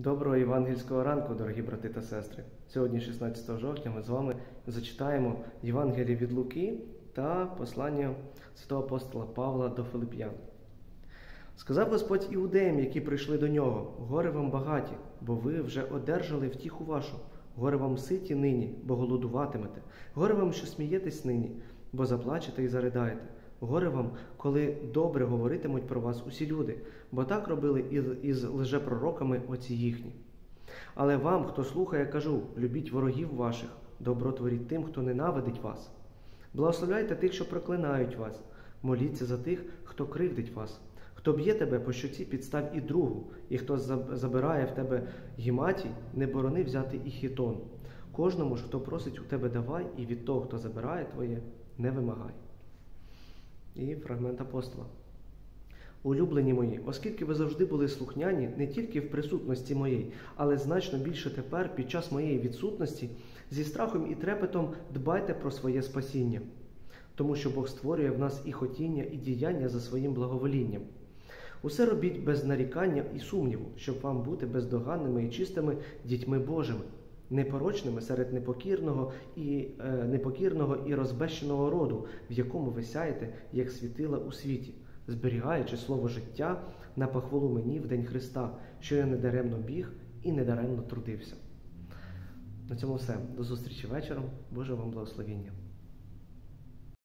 Доброго євангельського ранку, дорогі брати та сестри! Сьогодні, 16 жовтня, ми з вами зачитаємо Євангеліє від Луки та послання святого апостола Павла до Филип'ян. Сказав Господь іудеям, які прийшли до нього: «Горе вам багаті, бо ви вже одержали втіху вашу. Горе вам ситі нині, бо голодуватимете. Горе вам, що смієтесь нині, бо заплачете і заридаєте. Горе вам, коли добре говоритимуть про вас усі люди, бо так робили із лжепророками отці їхні. Але вам, хто слухає, кажу: любіть ворогів ваших, добро творіть тим, хто ненавидить вас. Благословляйте тих, що проклинають вас, моліться за тих, хто кривдить вас. Хто б'є тебе по щоці, підстав і другу, і хто забирає в тебе гіматій, не борони взяти і хітон. Кожному ж, хто просить у тебе, давай, і від того, хто забирає твоє, не вимагай». І фрагмент апостола. «Улюблені мої, оскільки ви завжди були слухняні не тільки в присутності моєї, але значно більше тепер, під час моєї відсутності, зі страхом і трепетом дбайте про своє спасіння. Тому що Бог створює в нас і хотіння, і діяння за своїм благоволінням. Усе робіть без нарікання і сумніву, щоб вам бути бездоганними і чистими дітьми Божими, непорочними серед непокірного і розбещеного роду, в якому ви сяєте, як світила у світі, зберігаючи слово життя на похвалу мені в день Христа, що я недаремно біг і недаремно трудився». На цьому все. До зустрічі вечором. Боже вам благословіння.